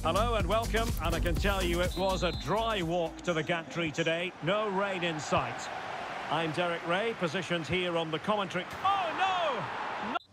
Hello and welcome, and I can tell you it was a dry walk to the gantry today. No rain in sight. I'm Derek Ray, positioned here on the commentary. Oh no! No!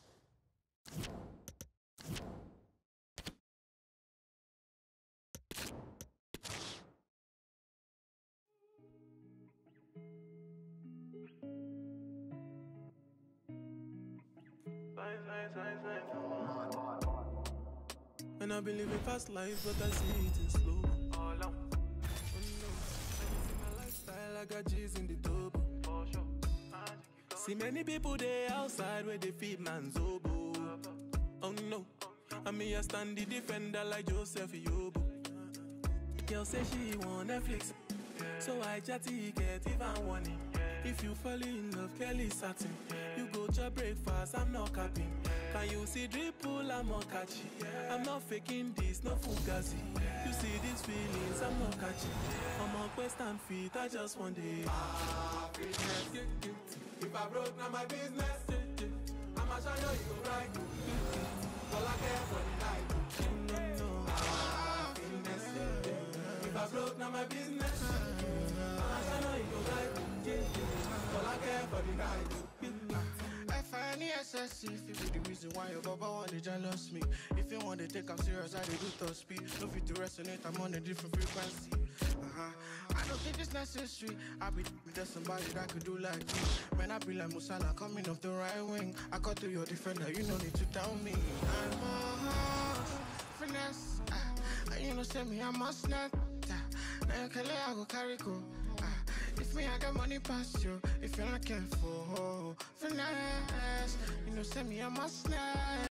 And I've been living fast life, but I see it in slow. Oh no, I can see my lifestyle, I got G's in the double. See many people there outside where they feed man's oboe. Oh no, and me I stand the defender like Joseph Yobo. Girl say she want Netflix, so I chatty get even warning. If you fall in love, Kelly satin. You go to breakfast, I'm not capping. Can you see dripple, I'm not catchy. I'm not faking this, no fugazi. You see these feelings, I'm not catchy. I'm on quest and feet, I just want it. If I broke, now my business. I'ma show you go right. All I care for the night. If I broke, now my business. I'ma show you go right. All I care for the night. F-I-N-E-S-S-E, if it be the reason why your baba want to jealous me. If you want to take I'm serious, I do top speed. No fit to resonate, I'm on a different frequency. I don't think it's necessary. I be with somebody that could do like me. When I be like Musala coming off the right wing, I cut to your defender, you no need to tell me. I'm a finesse, and you know say me I must not. Now you can let I go carry go. If me I got money past you, if you're not careful, finesse, you know say me I must not.